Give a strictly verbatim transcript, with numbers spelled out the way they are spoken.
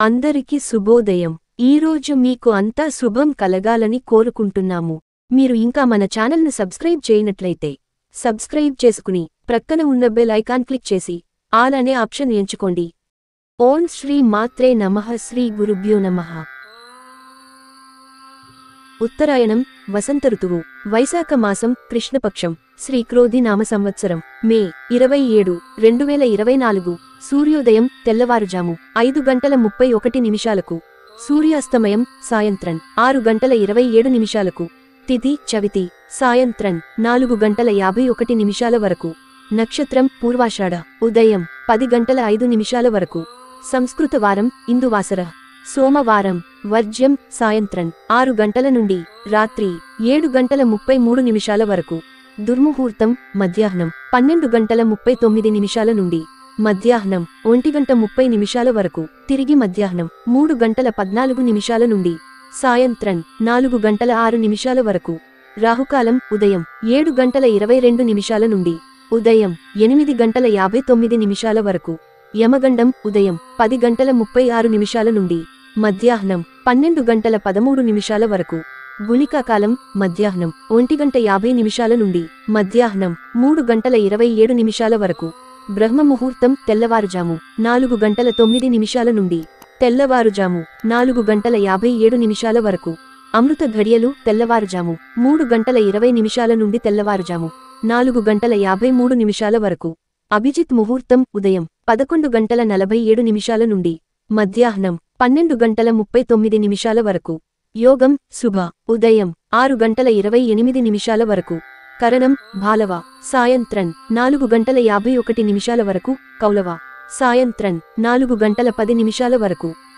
అందరికీ శుభోదయం. ఈరోజు మీకు అంతా శుభం కలగాలని కోరుకుంటున్నాము. మీరు ఇంకా మన ఛానల్ను సబ్స్క్రైబ్ చేయనట్లయితే సబ్స్క్రైబ్ చేసుకుని ప్రక్కన ఉన్న బెల్ ఐకాన్ క్లిక్ చేసి ఆల్ అనే ఆప్షన్ ఎంచుకోండి. ఓం శ్రీ మాత్రే నమః. శ్రీ గురుభ్యో నమః. ఉత్తరాయణం వసంత ఋతువు, వైశాఖ మాసం, కృష్ణపక్షం, శ్రీ క్రోధి నామ సంవత్సరం, మే ఇరవై ఏడు రెండు వేల ఇరవై నాలుగు. సూర్యోదయం తెల్లవారుజాము ఐదు గంటల ముప్పై ఒకటి నిమిషాలకు, సూర్యాస్తమయం సాయంత్రం ఆరు గంటల ఇరవై ఏడు నిమిషాలకు, తిథి చవితి సాయంత్రం నాలుగు గంటల యాభై ఒకటి నిమిషాల వరకు, నక్షత్రం పూర్వాషాఢ ఉదయం పది గంటల ఐదు నిమిషాల వరకు, సంస్కృత వారం ఇందువాసర, సోమవారం వర్జ్యం సాయంత్రం ఆరు గంటల నుండి రాత్రి ఏడు గంటల ముప్పై మూడు నిమిషాల వరకు, దుర్ముహూర్తం మధ్యాహ్నం పన్నెండు గంటల ముప్పై తొమ్మిది నిమిషాల నుండి మధ్యాహ్నం ఒంటి గంట ముప్పై నిమిషాల వరకు, తిరిగి మధ్యాహ్నం మూడు గంటల పద్నాలుగు నిమిషాల నుండి సాయంత్రం నాలుగు గంటల ఆరు నిమిషాల వరకు, రాహుకాలం ఉదయం ఏడు గంటల ఇరవై రెండు నిమిషాల నుండి ఉదయం ఎనిమిది గంటల యాభై తొమ్మిది నిమిషాల వరకు, యమగండం ఉదయం పది గంటల ముప్పై ఆరు నిమిషాల నుండి మధ్యాహ్నం పన్నెండు గంటల పదమూడు నిమిషాల వరకు, గుళికాకాలం మధ్యాహ్నం ఒంటి గంట యాభై నిమిషాల నుండి మధ్యాహ్నం మూడు గంటల ఇరవై ఏడు నిమిషాల వరకు, బ్రహ్మ ముహూర్తం తెల్లవారుజాము నాలుగు గంటల తొమ్మిది నిమిషాల నుండి తెల్లవారుజాము నాలుగు గంటల యాభై ఏడు నిమిషాల వరకు, అమృత ఘడియలు తెల్లవారుజాము మూడు గంటల ఇరవై నిమిషాల నుండి తెల్లవారుజాము నాలుగు గంటల యాభై మూడు నిమిషాల వరకు, అభిజిత్ ముహూర్తం ఉదయం పదకొండు గంటల నలభై ఏడు నిమిషాల నుండి మధ్యాహ్నం పన్నెండు గంటల ముప్పై తొమ్మిది నిమిషాల వరకు, యోగం శుభ ఉదయం ఆరు గంటల ఇరవై ఎనిమిది నిమిషాల వరకు, కరణం భాలవ సాయంత్రం నాలుగు గంటల యాభై ఒకటి నిమిషాల వరకు, కౌలవ సాయంత్రం నాలుగు గంటల పది నిమిషాల వరకు.